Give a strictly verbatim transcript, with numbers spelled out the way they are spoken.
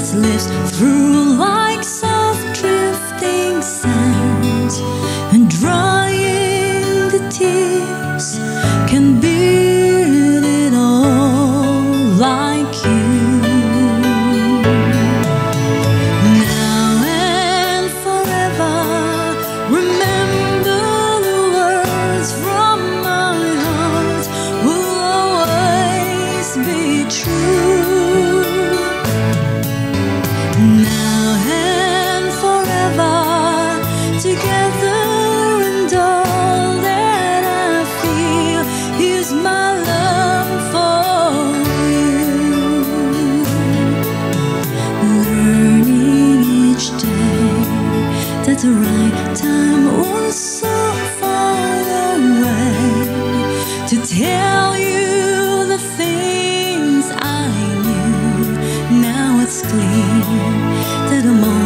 that slips through like soft drifting sand, and drying the tears can build it all like you. Now and forever, remember the words from my heart will always be true. Now and forever, together, and all that I feel is my love for you. Learning each day that the right time was so far away to tell you the things I knew. Now it's clear that I'm